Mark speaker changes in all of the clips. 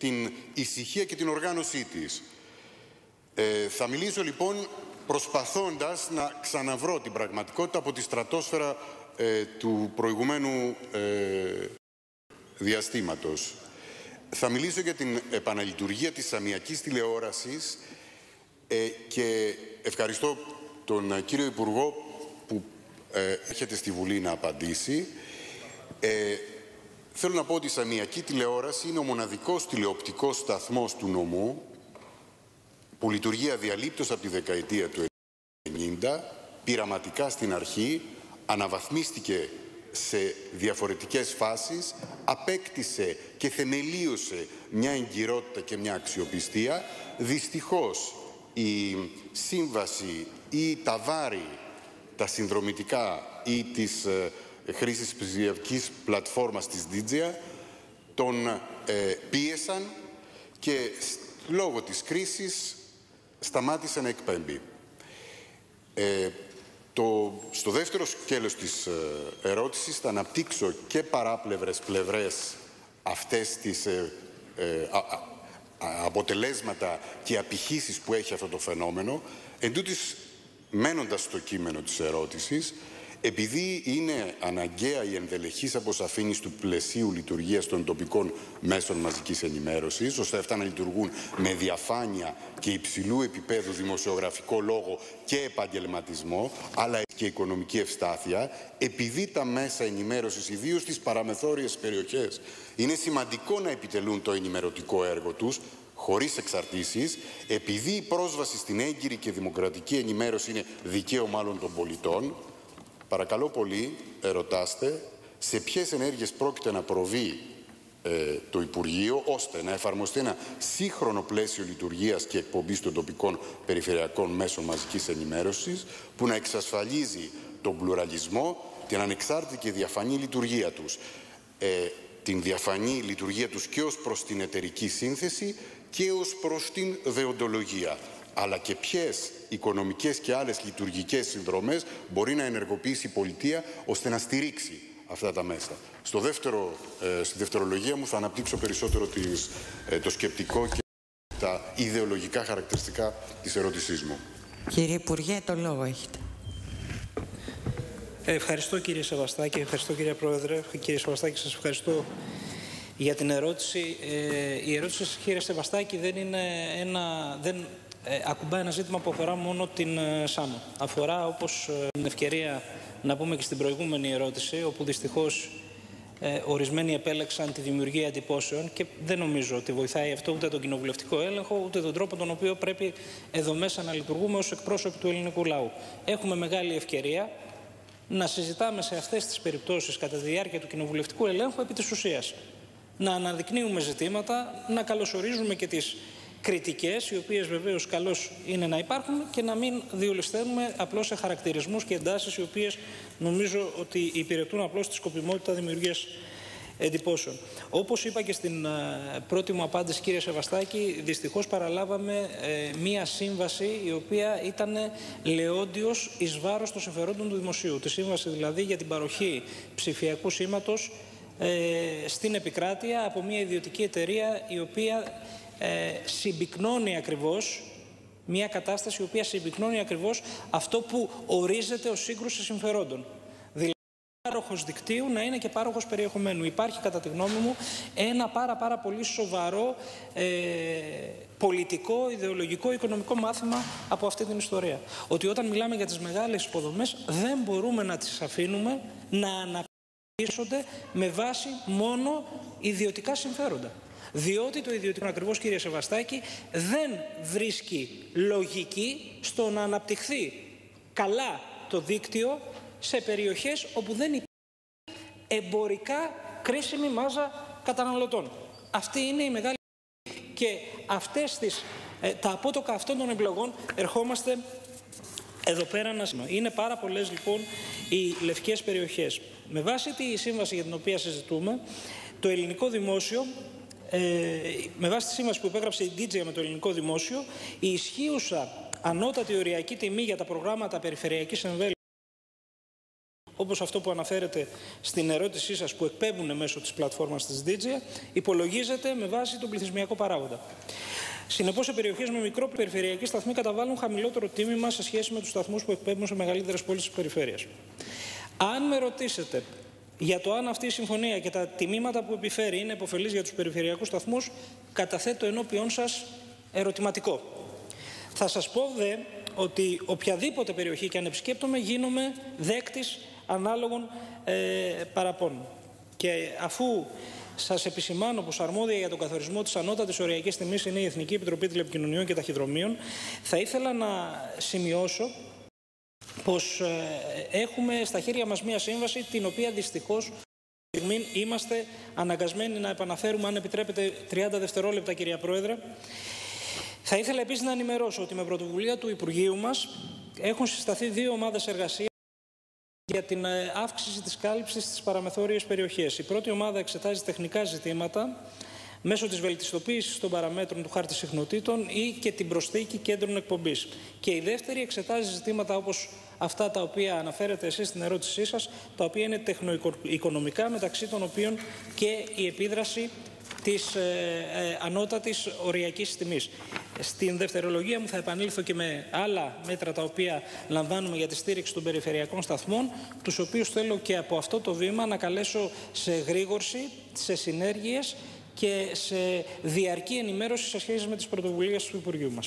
Speaker 1: την ησυχία και την οργάνωσή της. Θα μιλήσω λοιπόν προσπαθώντας να ξαναβρω την πραγματικότητα από τη στρατόσφαιρα του προηγουμένου διαστήματος. Θα μιλήσω για την επαναλειτουργία της αμιακής τηλεόρασης και ευχαριστώ τον κύριο Υπουργό που έρχεται στη Βουλή να απαντήσει. Θέλω να πω ότι η αμιακή τηλεόραση είναι ο μοναδικός τηλεοπτικός σταθμός του νομού που λειτουργεί αδιαλείπτως από τη δεκαετία του 90, πειραματικά στην αρχή, αναβαθμίστηκε σε διαφορετικές φάσεις, απέκτησε και θεμελίωσε μια εγκυρότητα και μια αξιοπιστία. Δυστυχώς η σύμβαση ή τα βάρη, τα συνδρομητικά ή της χρήσης ψηφιακής πλατφόρμας της Digea τον πίεσαν και λόγω της κρίσης σταμάτησε να εκπέμπει. Στο δεύτερο σκέλος της ερώτησης θα αναπτύξω και παράπλευρες πλευρές αυτές τις αποτελέσματα και απηχήσεις που έχει αυτό το φαινόμενο. Εν τούτης, μένοντας στο κείμενο της ερώτησης, επειδή είναι αναγκαία η ενδελεχής αποσαφήνιση του πλαισίου λειτουργίας των τοπικών μέσων μαζικής ενημέρωσης, ώστε αυτά να λειτουργούν με διαφάνεια και υψηλού επίπεδου δημοσιογραφικό λόγο και επαγγελματισμό, αλλά και οικονομική ευστάθεια, επειδή τα μέσα ενημέρωσης, ιδίως στις παραμεθόριες περιοχές, είναι σημαντικό να επιτελούν το ενημερωτικό έργο τους, χωρίς εξαρτήσεις, επειδή η πρόσβαση στην έγκυρη και δημοκρατική ενημέρωση είναι δικαίωμα όλων των πολιτών. Παρακαλώ πολύ, ερωτάστε σε ποιες ενέργειες πρόκειται να προβεί το Υπουργείο, ώστε να εφαρμοστεί ένα σύγχρονο πλαίσιο λειτουργίας και εκπομπής των τοπικών περιφερειακών μέσων μαζικής ενημέρωσης, που να εξασφαλίζει τον πλουραλισμό, την ανεξάρτητη και διαφανή λειτουργία τους. Την διαφανή λειτουργία τους και ως προς την εταιρική σύνθεση και ως προς την δεοντολογία. Αλλά και ποιες οικονομικές και άλλες λειτουργικές συνδρομές μπορεί να ενεργοποιήσει η πολιτεία ώστε να στηρίξει αυτά τα μέσα. Στη δευτερολογία μου θα αναπτύξω περισσότερο το σκεπτικό και τα ιδεολογικά χαρακτηριστικά της ερώτησής μου.
Speaker 2: Κύριε Υπουργέ, το λόγο έχετε.
Speaker 3: Ευχαριστώ κύριε Σεβαστάκη, ευχαριστώ κύριε Πρόεδρε. Κύριε Σεβαστάκη, σας ευχαριστώ για την ερώτηση. Η ερώτηση σας, κύριε Σεβαστάκη, δεν ακουμπά ένα ζήτημα που αφορά μόνο την ΣΑΜΟ. Αφορά, όπως την ευκαιρία να πούμε και στην προηγούμενη ερώτηση, όπου δυστυχώς ορισμένοι επέλεξαν τη δημιουργία εντυπώσεων και δεν νομίζω ότι βοηθάει αυτό ούτε τον κοινοβουλευτικό έλεγχο, ούτε τον τρόπο τον οποίο πρέπει εδώ μέσα να λειτουργούμε ως εκπρόσωποι του ελληνικού λαού. Έχουμε μεγάλη ευκαιρία να συζητάμε σε αυτές τις περιπτώσεις κατά τη διάρκεια του κοινοβουλευτικού ελέγχου επί της ουσίας. Να αναδεικνύουμε ζητήματα, να καλωσορίζουμε και τις κριτικές, οι οποίες βεβαίως καλώς είναι να υπάρχουν, και να μην διολυσθένουμε απλώς σε χαρακτηρισμούς και εντάσεις, οι οποίες νομίζω ότι υπηρετούν απλώς τη σκοπιμότητα δημιουργίας εντυπώσεων. Όπως είπα και στην πρώτη μου απάντηση, κύριε Σεβαστάκη, δυστυχώς παραλάβαμε μία σύμβαση η οποία ήταν λεόντιος εις βάρος των συμφερόντων του δημοσίου. Τη σύμβαση δηλαδή για την παροχή ψηφιακού σήματος στην επικράτεια από μία ιδιωτική εταιρεία, η οποία συμπυκνώνει ακριβώς μια κατάσταση η οποία συμπυκνώνει ακριβώς αυτό που ορίζεται ως σύγκρουση συμφερόντων. Δηλαδή, πάροχος δικτύου να είναι και πάροχος περιεχομένου. Υπάρχει, κατά τη γνώμη μου, ένα πάρα πολύ σοβαρό πολιτικό, ιδεολογικό, οικονομικό μάθημα από αυτή την ιστορία. Ότι όταν μιλάμε για τις μεγάλες υποδομές, δεν μπορούμε να τις αφήνουμε να αναπτύσσονται με βάση μόνο ιδιωτικά συμφέροντα. Διότι το ιδιωτικό, ακριβώς κύριε Σεβαστάκη, δεν βρίσκει λογική στο να αναπτυχθεί καλά το δίκτυο σε περιοχές όπου δεν υπάρχει εμπορικά κρίσιμη μάζα καταναλωτών. Αυτή είναι η μεγάλη. Και αυτές τα απότοκα αυτών των επιλογών ερχόμαστε εδώ πέρα να σημαίνει. Είναι πάρα πολλές λοιπόν οι λευκές περιοχές. Με βάση τη σύμβαση για την οποία συζητούμε, το ελληνικό δημόσιο, με βάση τη σύμβαση που υπέγραψε η Digea με το ελληνικό δημόσιο, η ισχύουσα ανώτατη οριακή τιμή για τα προγράμματα περιφερειακής εμβέλειας όπως αυτό που αναφέρετε στην ερώτησή σας που εκπέμπουν μέσω της πλατφόρμας της DGA, υπολογίζεται με βάση τον πληθυσμιακό παράγοντα. Συνεπώς, σε περιοχές με μικρό περιφερειακοί σταθμοί καταβάλουν χαμηλότερο τίμημα σε σχέση με τους σταθμούς που εκπέμπουν σε μεγαλύτερες πόλεις της περιφέρειας. Αν με ρωτήσετε για το αν αυτή η συμφωνία και τα τιμήματα που επιφέρει είναι επωφελής για τους περιφερειακούς σταθμούς, καταθέτω ενώπιον σας ερωτηματικό. Θα σας πω δε ότι οποιαδήποτε περιοχή και αν επισκέπτομαι γίνομαι δέκτης ανάλογων παραπώνων. Και αφού σας επισημάνω πως αρμόδια για τον καθορισμό της ανώτατης οριακής τιμής είναι η Εθνική Επιτροπή Τηλεπικοινωνιών και Ταχυδρομείων, θα ήθελα να σημειώσω πως έχουμε στα χέρια μας μία σύμβαση την οποία δυστυχώς είμαστε αναγκασμένοι να επαναφέρουμε, αν επιτρέπετε 30 δευτερόλεπτα, κυρία Πρόεδρε. Θα ήθελα επίσης να ενημερώσω ότι με πρωτοβουλία του Υπουργείου μας έχουν συσταθεί 2 ομάδες εργασίας για την αύξηση της κάλυψης στις παραμεθόριες περιοχές. Η πρώτη ομάδα εξετάζει τεχνικά ζητήματα μέσω της βελτιστοποίησης των παραμέτρων του χάρτη συχνοτήτων ή και την προσθήκη κέντρων εκπομπής. Και η δεύτερη εξετάζει ζητήματα όπως αυτά τα οποία αναφέρετε εσείς στην ερώτησή σας, τα οποία είναι τεχνοοικονομικά, μεταξύ των οποίων και η επίδραση της ανώτατης οριακής τιμής. Στην δευτερολογία μου θα επανέλθω και με άλλα μέτρα τα οποία λαμβάνουμε για τη στήριξη των περιφερειακών σταθμών, τους οποίους θέλω και από αυτό το βήμα να καλέσω σε γρήγορση, σε συνέργειες και σε διαρκή ενημέρωση σε σχέση με τις πρωτοβουλίες του Υπουργείου μας.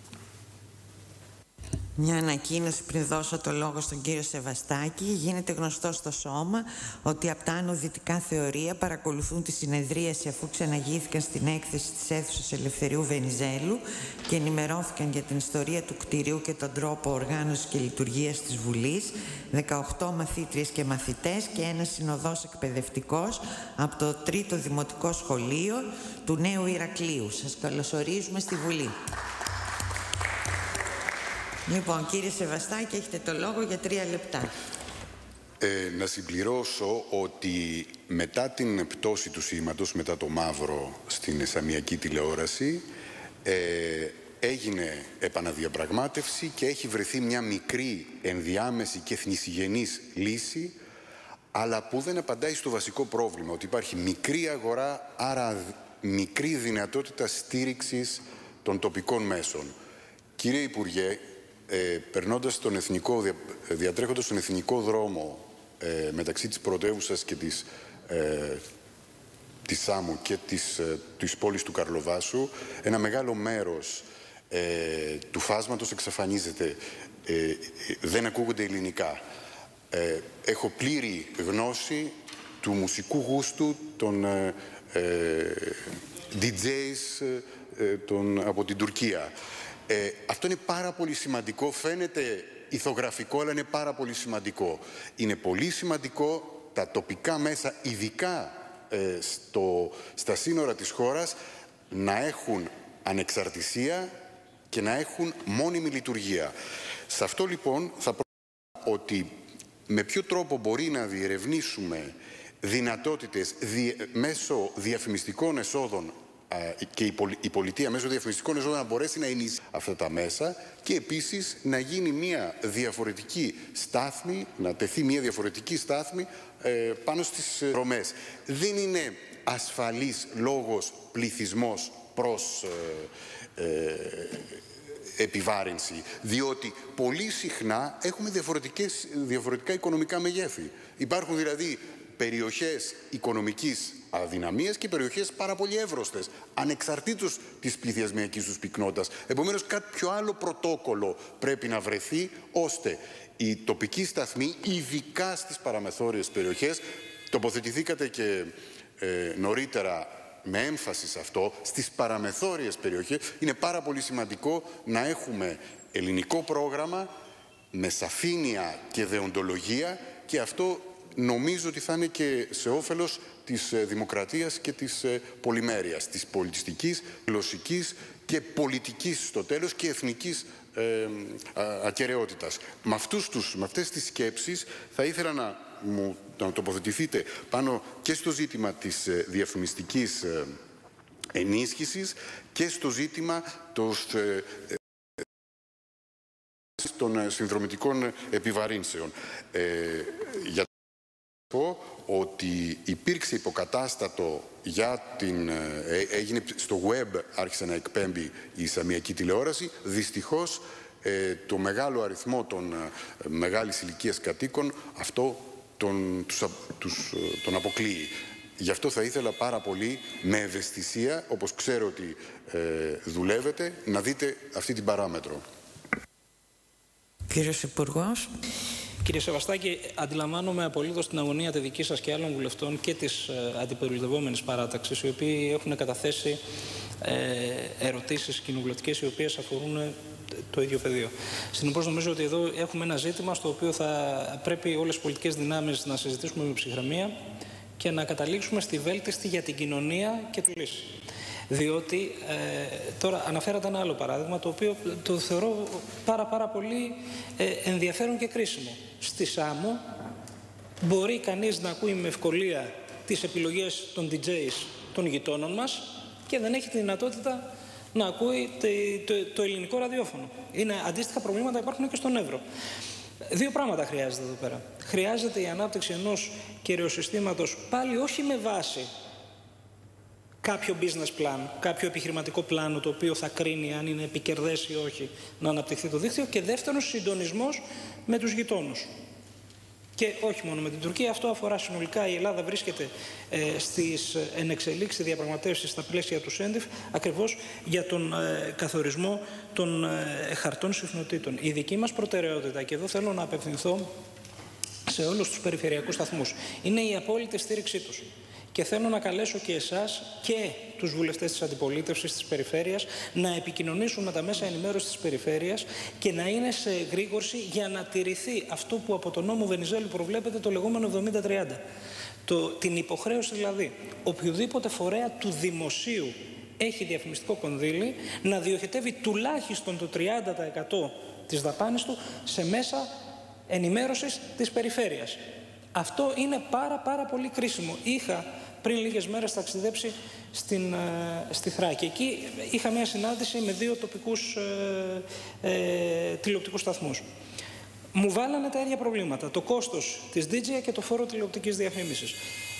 Speaker 2: Μια ανακοίνωση πριν δώσω το λόγο στον κύριο Σεβαστάκη. Γίνεται γνωστό στο σώμα ότι από τα άνω δυτικά θεωρία παρακολουθούν τη συνεδρίαση αφού ξαναγήθηκαν στην έκθεση της αίθουσας Ελευθερίου Βενιζέλου και ενημερώθηκαν για την ιστορία του κτηρίου και τον τρόπο οργάνωσης και λειτουργίας της Βουλής 18 μαθήτριες και μαθητές και ένας συνοδός εκπαιδευτικός από το 3ο Δημοτικό Σχολείο του Νέου Ηρακλείου. Σας καλωσορίζουμε στη Βουλή. Λοιπόν, κύριε Σεβαστάκη, έχετε το λόγο για 3 λεπτά.
Speaker 1: Να συμπληρώσω ότι μετά την πτώση του σήματος, μετά το μαύρο στην σαμιακή τηλεόραση, έγινε επαναδιαπραγμάτευση και έχει βρεθεί μια μικρή ενδιάμεση και θνησιγενής λύση, αλλά που δεν απαντάει στο βασικό πρόβλημα, ότι υπάρχει μικρή αγορά, άρα μικρή δυνατότητα στήριξης των τοπικών μέσων. Κύριε Υπουργέ, διατρέχοντας τον εθνικό δρόμο μεταξύ της πρωτεύουσας και της Σάμου και της πόλης του Καρλοβάσου, ένα μεγάλο μέρος του φάσματος εξαφανίζεται, δεν ακούγονται ελληνικά. Έχω πλήρη γνώση του μουσικού γούστου των DJs από την Τουρκία. Αυτό είναι πάρα πολύ σημαντικό, φαίνεται ηθογραφικό, αλλά είναι πάρα πολύ σημαντικό. Είναι πολύ σημαντικό τα τοπικά μέσα, ειδικά στα σύνορα της χώρας, να έχουν ανεξαρτησία και να έχουν μόνιμη λειτουργία. Σε αυτό λοιπόν θα πω ότι με ποιο τρόπο μπορεί να διερευνήσουμε δυνατότητες μέσω διαφημιστικών εσόδων και η πολιτεία μέσω διαφημιστικών εσόδων να μπορέσει να ενισχύσει αυτά τα μέσα και επίσης να γίνει μια διαφορετική στάθμη, να τεθεί μια διαφορετική στάθμη πάνω στις δρομές. Δεν είναι ασφαλής λόγος πληθυσμός προς επιβάρυνση, διότι πολύ συχνά έχουμε διαφορετικά οικονομικά μεγέθη. Υπάρχουν δηλαδή περιοχές οικονομικής αδυναμίας και περιοχές πάρα πολύ εύρωστες, ανεξαρτήτως της πληθυσμιακής τους πυκνότητας. Επομένως, κάποιο άλλο πρωτόκολλο πρέπει να βρεθεί, ώστε οι τοπικοί σταθμοί, ειδικά στις παραμεθόριες περιοχές, τοποθετηθήκατε και νωρίτερα με έμφαση σε αυτό, στις παραμεθόριες περιοχές, είναι πάρα πολύ σημαντικό να έχουμε ελληνικό πρόγραμμα με σαφήνεια και δεοντολογία, και αυτό νομίζω ότι θα είναι και σε όφελος της δημοκρατίας και της πολυμέρειας, της πολιτιστικής, γλωσσικής και πολιτικής στο τέλος και εθνικής ακεραιότητας. Με αυτές τις σκέψεις θα ήθελα να τοποθετηθείτε πάνω και στο ζήτημα της διαφημιστικής ενίσχυσης και στο ζήτημα των συνδρομητικών επιβαρύνσεων. Για να πω ότι υπήρξε υποκατάστατο για έγινε στο web, άρχισε να εκπέμπει η Ισαμιακή τηλεόραση. Δυστυχώς το μεγάλο αριθμό των μεγάλης ηλικίας κατοίκων αυτό τον αποκλείει. Γι' αυτό θα ήθελα πάρα πολύ με ευαισθησία, όπως ξέρω ότι δουλεύετε, να δείτε αυτή την παράμετρο.
Speaker 2: Κύριος Υπουργός.
Speaker 3: Κύριε Σεβαστάκη, αντιλαμβάνομαι απολύτως την αγωνία τη δική σας και άλλων βουλευτών και της αντιπολιτευόμενης παράταξης, οι οποίοι έχουν καταθέσει ερωτήσεις κοινοβουλευτικές οι οποίες αφορούν το ίδιο πεδίο. Συνεπώς, νομίζω ότι εδώ έχουμε ένα ζήτημα στο οποίο θα πρέπει όλες οι πολιτικές δυνάμεις να συζητήσουμε με ψυχραιμία και να καταλήξουμε στη βέλτιστη για την κοινωνία και τη λύση. Διότι τώρα αναφέρατε ένα άλλο παράδειγμα, το οποίο το θεωρώ πάρα πολύ ενδιαφέρον και κρίσιμο. Στη Σάμο μπορεί κανείς να ακούει με ευκολία τις επιλογές των DJs των γειτόνων μας και δεν έχει τη δυνατότητα να ακούει το ελληνικό ραδιόφωνο. Αντίστοιχα προβλήματα υπάρχουν και στον Εύρο. Δύο πράγματα χρειάζεται εδώ πέρα. Χρειάζεται η ανάπτυξη ενός κυριοσυστήματος, πάλι όχι με βάση κάποιο business plan, κάποιο επιχειρηματικό πλάνο το οποίο θα κρίνει αν είναι επικερδές ή όχι να αναπτυχθεί το δίκτυο, και δεύτερον συντονισμός με τους γειτόνους. Και όχι μόνο με την Τουρκία, αυτό αφορά συνολικά. Η Ελλάδα βρίσκεται στις ενεξελίξει διαπραγματεύσεις στα πλαίσια του ΣΕΝΤΙΦ ακριβώς για τον καθορισμό των χαρτών συχνοτήτων. Η δική μας προτεραιότητα, και εδώ θέλω να απευθυνθώ σε όλους τους περιφερειακούς σταθμούς, είναι η απόλυτη στήριξή τους. Και θέλω να καλέσω και εσάς και τους βουλευτές της αντιπολίτευσης της περιφέρειας να επικοινωνήσουν με τα μέσα ενημέρωσης της περιφέρειας και να είναι σε εγρήγορση για να τηρηθεί αυτό που από τον νόμο Βενιζέλου προβλέπεται, το λεγόμενο 70-30. Την υποχρέωση δηλαδή οποιοδήποτε φορέα του δημοσίου έχει διαφημιστικό κονδύλι να διοχετεύει τουλάχιστον το 30% της δαπάνης του σε μέσα ενημέρωσης της περιφέρειας. Αυτό είναι πάρα πολύ κρίσιμο. Είχα πριν λίγες μέρες ταξιδέψει στη Θράκη. Εκεί είχα μια συνάντηση με δύο τοπικούς τηλεοπτικούς σταθμούς. Μου βάλανε τα ίδια προβλήματα. Το κόστος της DJ και το φόρο τηλεοπτικής διαφήμισης.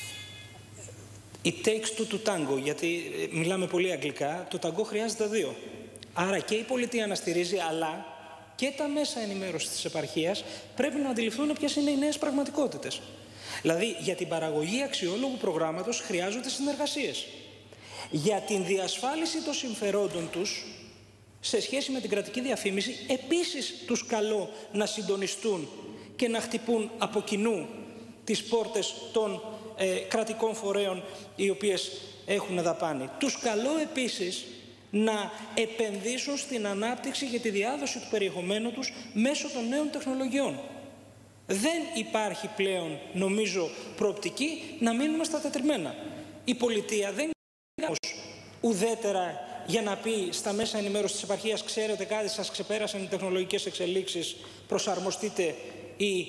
Speaker 3: It takes two to tango, γιατί μιλάμε πολύ αγγλικά. Το ταγκό χρειάζεται δύο. Άρα και η πολιτεία να στηρίζει, αλλά και τα μέσα ενημέρωσης της επαρχίας πρέπει να αντιληφθούν ποιες είναι οι νέες πραγματικότητες. Δηλαδή, για την παραγωγή αξιόλογου προγράμματος χρειάζονται συνεργασίες. Για την διασφάλιση των συμφερόντων τους, σε σχέση με την κρατική διαφήμιση, επίσης τους καλώ να συντονιστούν και να χτυπούν από κοινού τις πόρτες των κρατικών φορέων οι οποίες έχουν δαπάνη. Τους καλώ επίσης να επενδύσουν στην ανάπτυξη και τη διάδοση του περιεχομένου τους μέσω των νέων τεχνολογιών. Δεν υπάρχει πλέον, νομίζω, προοπτική να μείνουμε στα τετριμμένα. Η πολιτεία δεν είναι ουδέτερα για να πει στα μέσα ενημέρωσης της επαρχίας, ξέρετε κάτι, σας ξεπέρασαν οι τεχνολογικές εξελίξεις, προσαρμοστείτε ή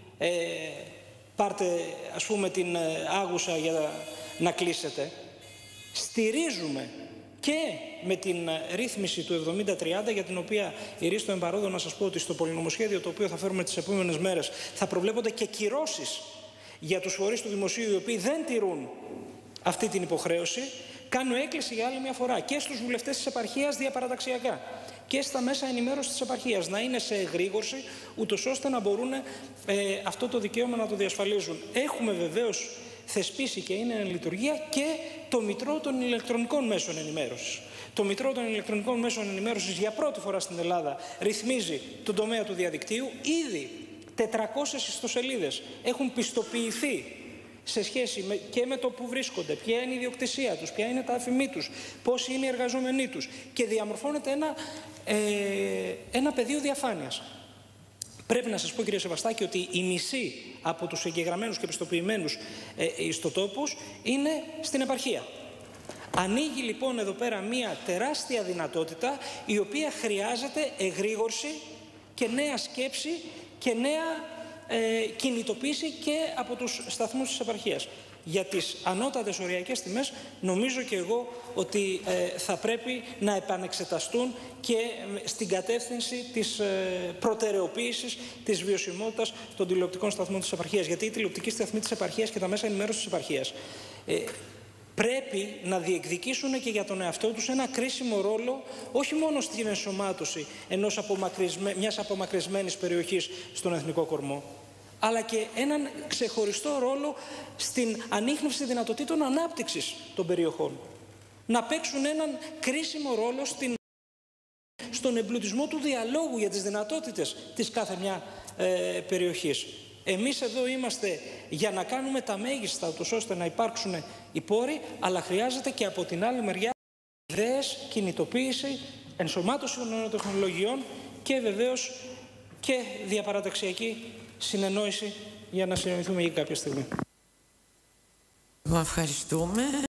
Speaker 3: πάρτε, ας πούμε, την άγουσα για να κλείσετε. Στηρίζουμε και με την ρύθμιση του 70-30, για την οποία ηρίστο εμπαρόδο να σας πω ότι στο πολυνομοσχέδιο το οποίο θα φέρουμε τις επόμενες μέρες θα προβλέπονται και κυρώσεις για τους φορείς του δημοσίου οι οποίοι δεν τηρούν αυτή την υποχρέωση. Κάνω έκκληση για άλλη μια φορά και στους βουλευτές της επαρχίας διαπαραταξιακά και στα μέσα ενημέρωσης της επαρχίας να είναι σε εγρήγορση, ούτως ώστε να μπορούν αυτό το δικαίωμα να το διασφαλίζουν. Έχουμε βεβαίως θεσπίσει και είναι εν λειτουργία και το Μητρό των ηλεκτρονικών μέσων ενημέρωσης. Το Μητρό των ηλεκτρονικών μέσων ενημέρωσης για πρώτη φορά στην Ελλάδα ρυθμίζει τον τομέα του διαδικτύου. Ήδη 400 ιστοσελίδες έχουν πιστοποιηθεί σε σχέση και με το που βρίσκονται, ποια είναι η ιδιοκτησία τους, ποια είναι τα αφημί τους, πόσοι είναι οι εργαζόμενοι τους, και διαμορφώνεται ένα πεδίο διαφάνειας. Πρέπει να σας πω, κύριε Σεβαστάκη, ότι οι μισοί από τους εγγεγραμμένους και πιστοποιημένους ιστοτόπους είναι στην επαρχία. Ανοίγει λοιπόν εδώ πέρα μια τεράστια δυνατότητα, η οποία χρειάζεται εγρήγορση και νέα σκέψη και νέα κινητοποίηση και από τους σταθμούς της επαρχίας. για τις ανώτατες οριακές τιμές, νομίζω και εγώ ότι θα πρέπει να επανεξεταστούν και στην κατεύθυνση της προτεραιοποίησης της βιωσιμότητας των τηλεοπτικών σταθμών της επαρχίας. Γιατί η τηλεοπτική σταθμή της επαρχίας και τα μέσα ενημέρωσης της επαρχίας πρέπει να διεκδικήσουν και για τον εαυτό τους ένα κρίσιμο ρόλο, όχι μόνο στην ενσωμάτωση μιας απομακρυσμένης περιοχής στον εθνικό κορμό, αλλά και έναν ξεχωριστό ρόλο στην ανίχνευση δυνατοτήτων ανάπτυξης των περιοχών. Να παίξουν έναν κρίσιμο ρόλο στον εμπλουτισμό του διαλόγου για τις δυνατότητες της κάθε μια περιοχής. Εμείς εδώ είμαστε για να κάνουμε τα μέγιστα, ώστε να υπάρξουν οι πόροι, αλλά χρειάζεται και από την άλλη μεριά ιδέες, κινητοποίηση, ενσωμάτωση των νέων τεχνολογιών και βεβαίως και διαπαραταξιακή συνεννόηση για να συνεννοηθούμε για κάποια στιγμή.
Speaker 2: Ευχαριστούμε.